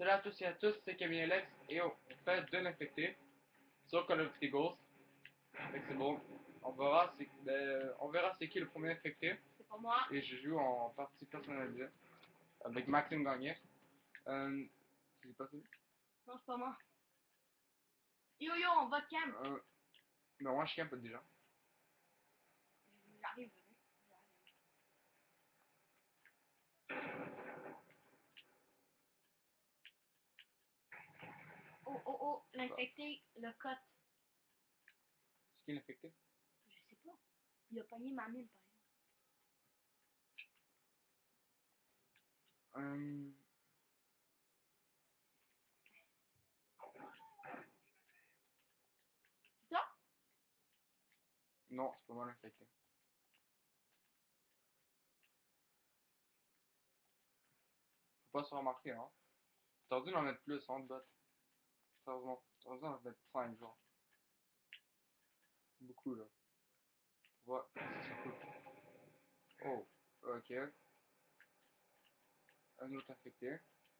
Salut à tous et à tous, c'est Camille Alex et on fait de l'infecté sur Call of Duty Ghost. Fait que c'est bon. On verra c'est qui le premier infecté. C'est pas moi. Et je joue en partie personnalisée avec Maxime Gagné. C'est pas celui? Non, c'est pas moi. Yo yo, on va de cam. Mais moi je campe déjà. J'arrive. Oh oh oh, l'infecté, le cote. C'est qui l'infecté? Je sais pas. Il a pogné ma mine par exemple. C'est ça? Non, c'est pas moi l'infecté. Faut pas se remarquer, hein. T'aurais dû en mettre plus, hein, de bot. Sérieusement, t'aurais dû en mettre 5 genre. Beaucoup là. Ouais, c'est cool. Oh, ok. Un autre infecté.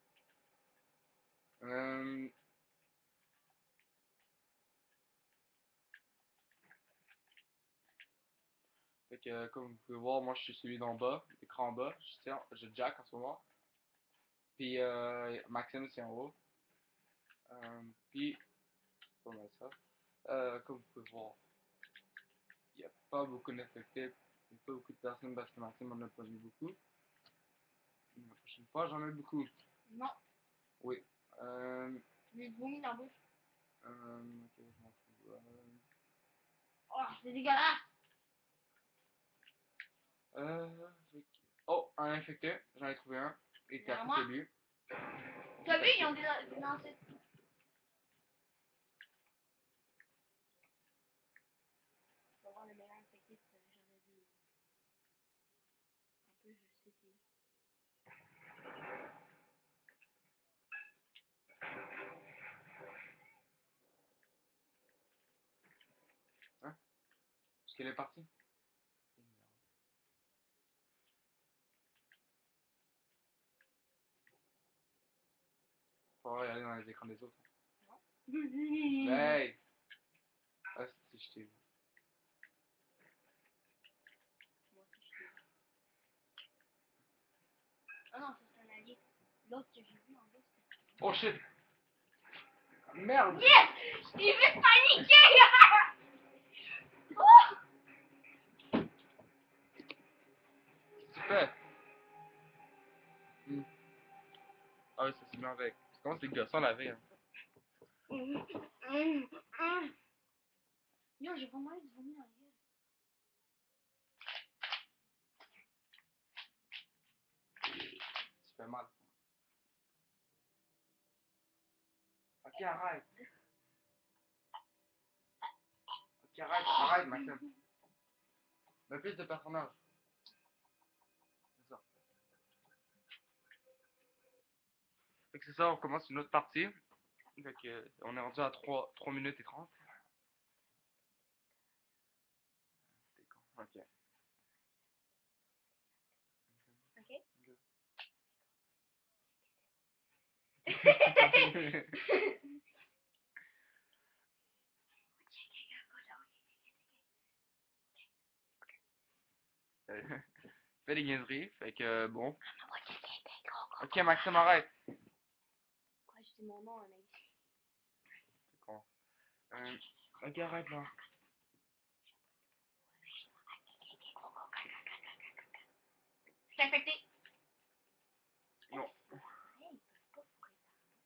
Fait que, comme vous pouvez voir, moi je suis celui d'en bas, l'écran en bas. Je jack en ce moment. Puis Maxime c'est en haut. Puis, c'est pas mal ça. Comme vous pouvez voir, il n'y a pas beaucoup d'infectés. Il n'y a pas beaucoup de personnes parce que Maxime en a pas mis beaucoup. La prochaine fois, j'en ai beaucoup. Non. Oui. J'ai vomi dans la bouche. Ok, je m'en fous. Oh, c'est dégueulasse. Fait que- Oh, un infecté, j'en ai trouvé un. Il était à Vraiment? côté de lui. T'as vu, ils ont des lancers. Ça va voir le meilleur infecté que j'avais vu. Un peu, je sais t'es où. Hein? Est-ce qu'elle est partie? Faut regarder dans les écrans des autres. Non. Hey! Ah, si je t'ai vu. Moi aussi, je t'ai vu. Ah non, ça c'est un allié. L'autre que j'ai vu en bas, c'était. Oh shit! Merde! Yes! Je t'ai vu paniquer! Oh! Tu fais? Ah oui, ça c'est bien avec. Comment c'est gossant la vie, hein? Yo, j'ai vraiment eu du vomi dans la gueule. Tu fais mal. Ok, arrête. Ok, arrête, Maxime. Mais plus de personnages. C'est ça. Fait que c'est ça, on commence une autre partie. Fait que, on est rendu à 3 minutes et 30. C'était con. Ok. Ok? Fais des niaiseries. Fait que, bon. Ok, Maxime, arrête. Quoi, je dis mon nom en anglais. C'est con. Ok, arrête là. Je suis infecté. Non. Hey, ils peuvent pas fourrer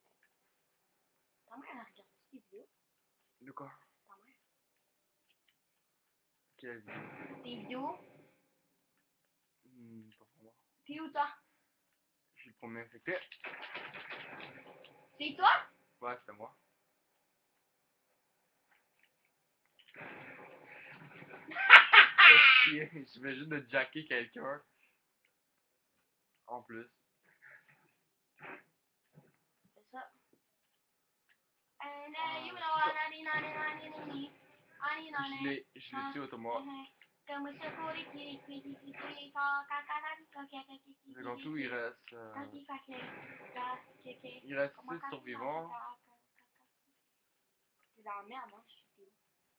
ta mère, elle regarde tes vidéos? De quoi? Ta mère. Quelle vidéo? Tes vidéos? Pas pour moi. T'es où, toi? Je suis le premier infecté. C'est toi? Ouais, c'était moi. Je vais juste de jacker quelqu'un. En plus. C'est ça. Je l'ai tué automatiquement. Donc en tout, il reste... Il reste Comment 6 quand survivants. t'es dans la merde, hein, je suis où?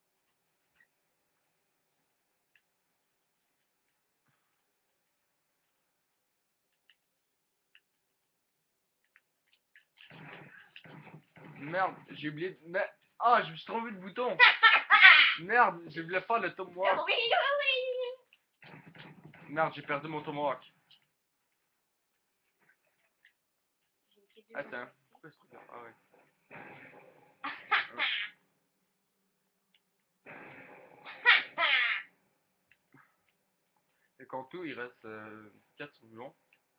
Merde, j'ai oublié de... Ah, je me suis trompé de bouton. Merde, j'ai voulu faire le tomahawk. Oui, oui, Merde, j'ai perdu mon tomahawk. oui. Attends, pourquoi ce truc-là? Ah ouais. Et qu'en tout, il reste 4 survivants.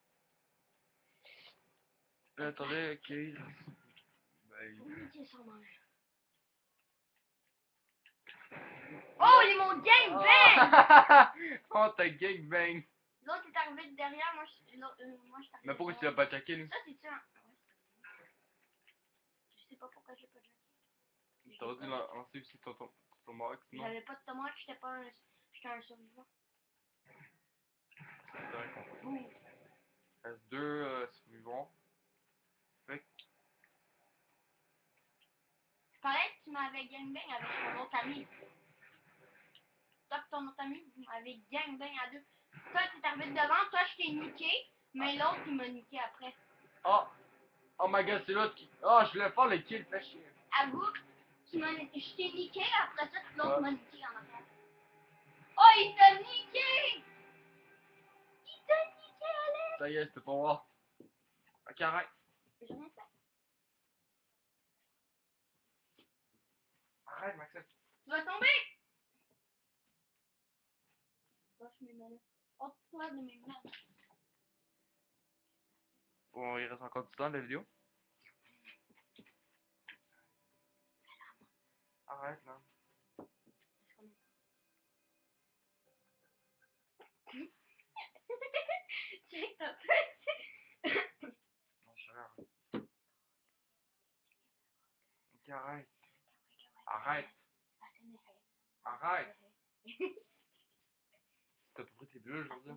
Attendez, ok. Ben, Oui, c'est sûrement. Oh, ils m'ont gangbang! Ah! Oh, t'as gangbang! L'autre est arrivé de derrière, moi je suis arrivé Mais pourquoi tu devant. l'as pas attaqué, lui? Ça, c'est-tu un... Ouais, je sais pas pourquoi j'ai pas de jacket. T'aurais dû lancer aussi ton tomahawk, sinon. J'avais pas de tomate, j'étais un survivant. C'est correct. Boum. Il reste 2 survivants. Fait que, Je parlais que tu m'avais gangbang avec ton autre ami. Toi et ton autre ami, vous m'avez gangbang à deux. Toi, t'es arrivé de devant, toi, je t'ai niqué, mais l'autre, il m'a niqué après. oh! Oh my god, c'est l'autre qui. Oh, je voulais faire le kill, fais chier. Avoue, je t'ai niqué, après ça, l'autre Ouais. m'a niqué en arrière. Oh, il t'a niqué! Il t'a niqué, Alex! Ça y est, c'était pour moi. Ok, arrête. J'ai rien fait. Arrête, Maxime. Tu vas tomber! Lâche mes mains. Oh, toi de mes mains. Bon, il reste encore du temps de la vidéo. Arrête, là. Check ta tête. Non, je sais rien. Ok, arrête. Arrête. Arrête. T'as pas pris tes bleus aujourd'hui?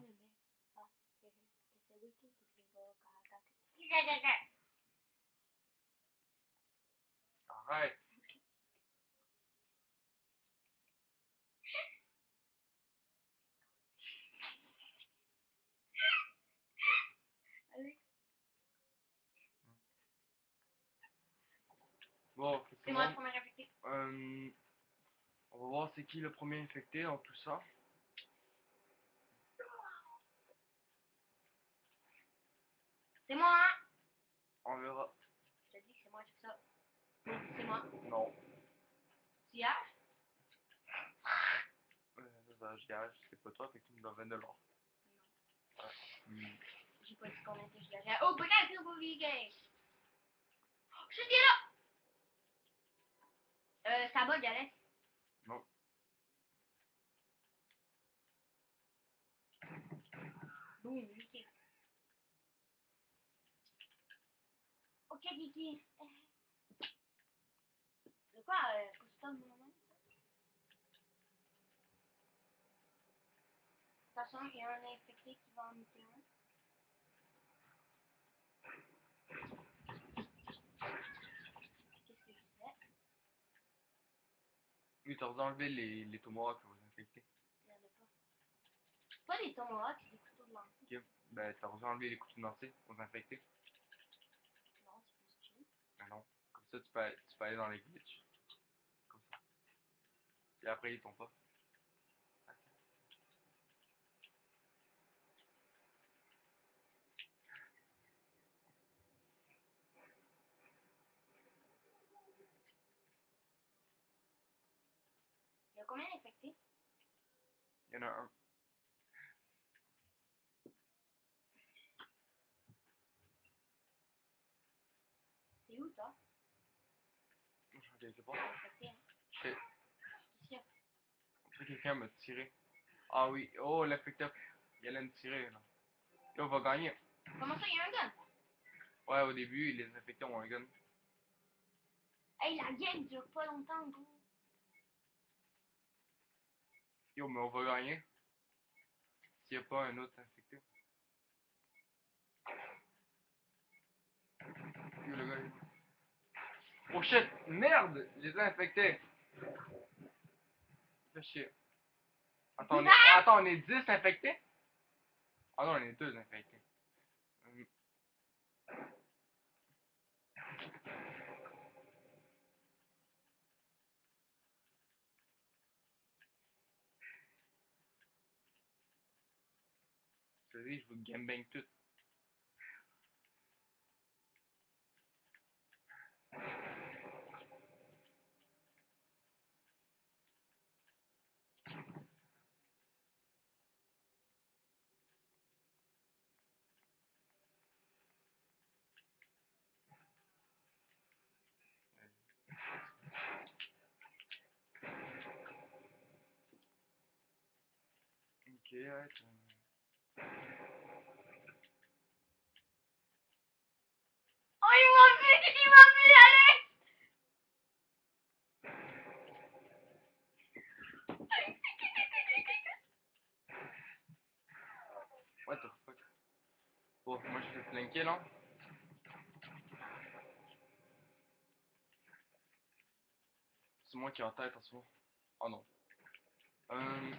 Arrête. Alex, Bon, ok, tout c'est le moi le monde. premier affecté. On va voir c'est qui le premier infecté dans tout ça. C'est moi, hein? On verra. Je te dis que c'est moi qui fais ça. C'est moi. Non. Tu y as? Je gage, c'est pas toi, fait que tu me dois 20$. Non. Hmm. J'ai pas dit combien que je gagnais. Oh, peut-être que vous vivez. Je suis là! Ça bug, Alex. Non. Boum, Kiki. Ok, Kiki. C'est quoi, custom moment? Attention, il y a un infecté qui va en niquer un. Qu'est-ce que je fais? Oui, t'as enlevé les tomahawks que vous infectez. Il y en a pas. C'est pas des tomahawks, c'est des couteaux de lancer. Ok. Ben, t'as enlevé les couteaux de lancer aux infectés. Non, c'est plus chill. Ben non. Comme ça, tu peux aller dans les glitches. Comme ça. Et après, ils tombent pas. Ah, tiens. Il y a combien d'infectés? Il y en a un. C'est où, toi? Je regarde quelque part. Infecté, hein? Je sais. Qu'est-ce qu'il y a? Je sais quelqu'un m'a tiré. Ah oui. Oh, l'infecteur. Il allait me tirer, là. Là, on va gagner. Comment ça, il y a un gun? Ouais, au début, les infectés ont un gun. Hey, la game dure pas longtemps, gros. Yo, mais on va gagner. S'il n'y a pas un autre infecté. Yo, le gars, oh shit, merde, je les ai infectés. Fais chier. Attends, on est 10 infectés? Ah non, on est 2 infectés. Hum, C'est vrai, je vous gambang tout. Ok, attends. Oh, il m'a vu, allez! What the fuck? Bon, moi je fais flanquer là. C'est moi qui ai en tête en ce moment. Oh non. Hum.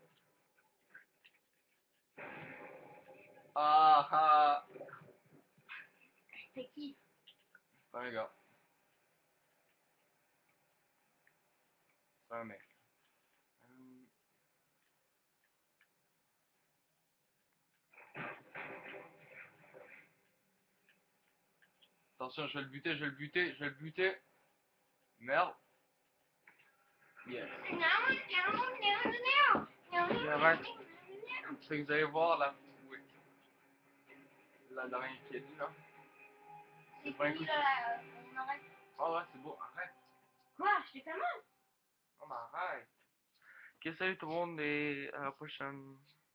Ah ah! C'est qui? C'est un gars. C'est un mec. Hum. Attention, je vais le buter, je vais le buter, je vais le buter. Merde. Yes. Ok, arrête. C'est que vous allez voir là. Oui. La dernière qui est dit là. C'est pas un qui coup de- là? On arrête. Oh ouais, c'est beau, arrête. Quoi? Je t'ai fait mal? Non, mais arrête. Ok, salut tout le monde et à la prochaine.